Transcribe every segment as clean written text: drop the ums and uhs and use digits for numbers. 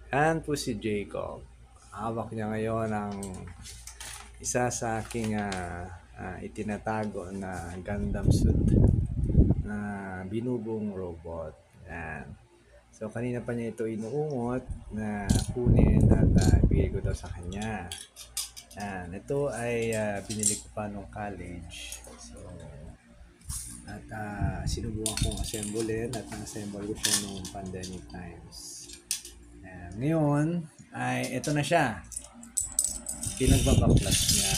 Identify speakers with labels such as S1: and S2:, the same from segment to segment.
S1: Yan po si Jacob. Hawak niya ngayon ang isa sa aking itinatago na Gundam suit na binubong robot. Yan. So kanina pa niya ito inuungot na kunin at ibigay ko daw sa kanya. Yan. Ito ay binili ko pa nung college. So at sinubukan kong assemblein at na-assemble ko siya nung pandemic times. Ngayon ay ito na siya. Pinagbabaklas niya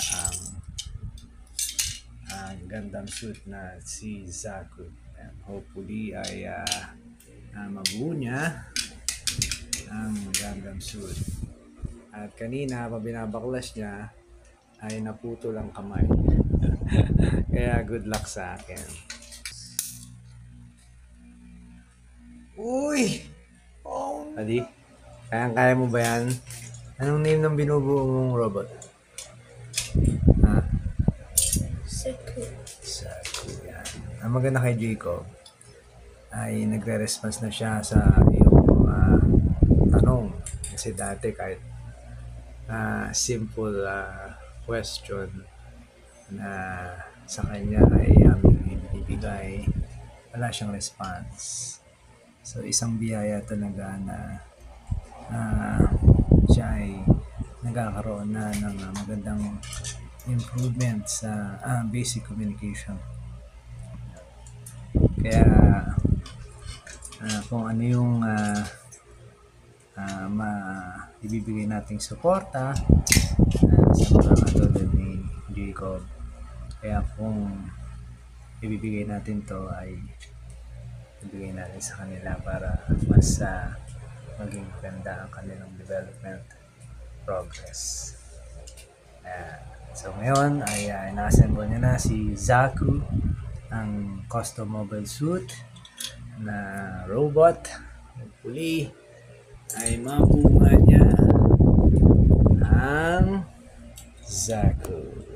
S1: ang Gundam suit na si Zaku. And hopefully ay mabuo niya ang Gundam suit. At kanina pa binabaklas niya ay naputol ang kamay. Kaya good luck sa akin. Uy! Oh, Adi? Kaya mo ba yan? Anong name ng binubuo mong robot?
S2: Saku.
S1: Saku yan. Ang maganda kay Jacob ay nagre-response na siya sa iyong mga tanong. Kasi dati kahit simple question na sa kanya ay aming ibigay, wala siyang response. So isang biyaya talaga na siya ay nagkakaroon na ng magandang improvement sa basic communication. Kaya kung ano yung ibibigay nating suporta sa mga katulad ni Jacob, kaya kung ibibigay natin to ay ibigay natin sa kanila para mas maging maganda ang kanilang development progress. So ngayon ay na-assemble niya na si Zaku, ang custom mobile suit na robot. Hopefully ay mabuo niya ang Zaku.